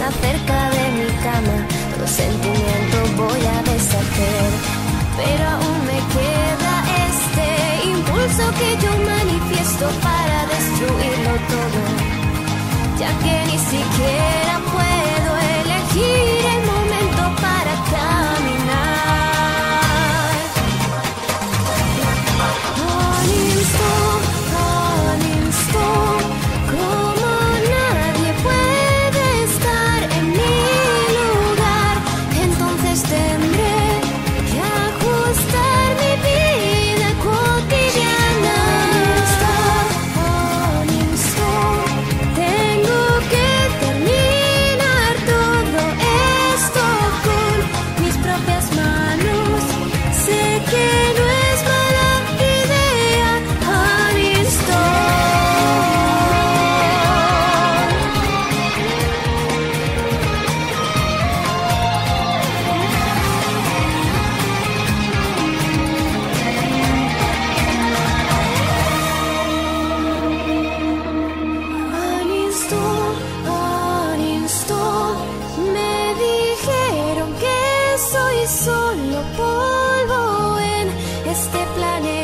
mesa cerca de mi cama, todo sentimiento voy a deshacer, pero aún me queda este impulso que yo manifiesto para destruirlo todo, ya que ni siquiera puedo elegir el momento para caminar. On instant, como nadie puede estar en mi lugar, entonces tendré que ajustar mi vida cotidiana. On instant, tengo que terminar todo esto con mis propias manos. Sé que no es mala idea. On instant. On instant, me dijeron que soy solo polvo en este planeta.